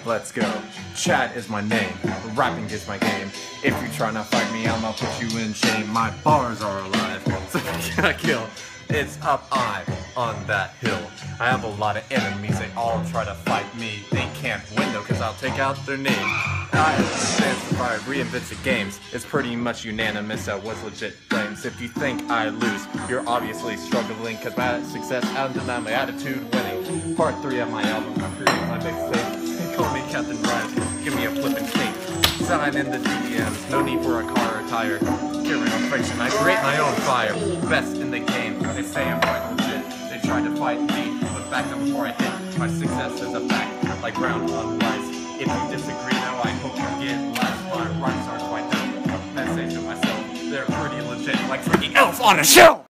let's go. Chad is my name, rapping is my game. If you try not fight me, I'ma put you in shame. My bars are alive, so if you get a kill, it's up high on that hill. I have a lot of enemies, they all try to fight me. They can't win though, cause I'll take out their name. I understand survive, reinvented games. It's pretty much unanimous that was legit flames. If you think I lose, you're obviously struggling, cause my success undenied my attitude winning. Part 3 of my album, I'm creating my big stage. They call me Captain Rhymes, give me a flippin' cake. Sign in the DMs, no need for a car or tire. Carry on friction, I create my own fire. Best in the game, they say I'm quite legit. They tried to fight me, but back up before I hit. My success is a fact, like ground on rice. If you disagree though, I hope you get less. My rhymes are quite dope. Message to myself, they're pretty legit, like freaking elf on a shelf!